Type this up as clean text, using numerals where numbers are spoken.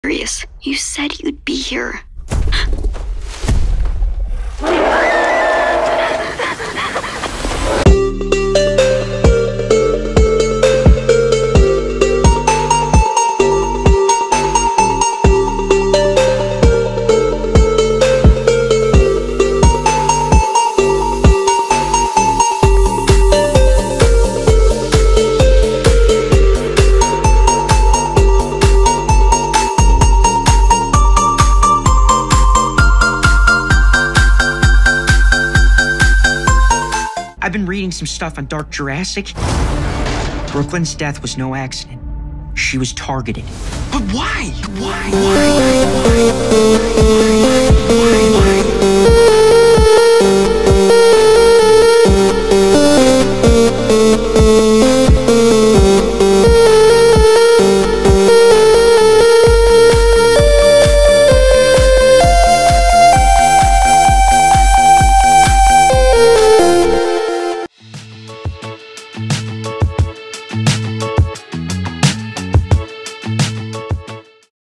Serious. You said you'd be here. I've been reading some stuff on Dark Jurassic. Brooklyn's death was no accident. She was targeted. But why? Why?